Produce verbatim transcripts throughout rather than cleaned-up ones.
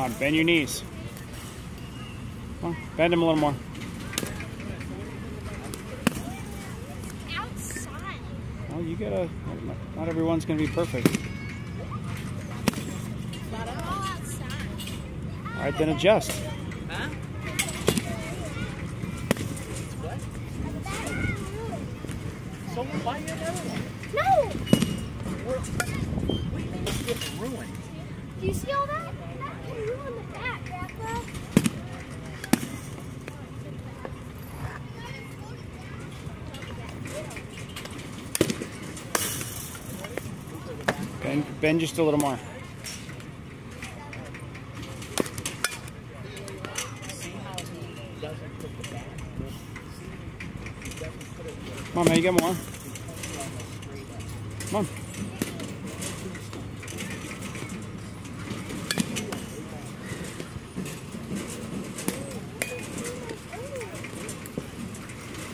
on, bend your knees. Come on, bend them a little more. Outside. Well, you gotta, not everyone's gonna be perfect. All outside. All right, then adjust. Huh? What? Someone buy you another one. No! What do you mean it's getting ruined? Do you see all that? That can ruin the back, Grandpa. Bend, bend just a little more. See how he doesn't put the back? He doesn't put it where Come on, man, you get more. Come on.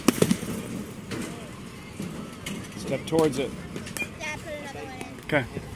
Step towards it. Dad, put another one in. Okay.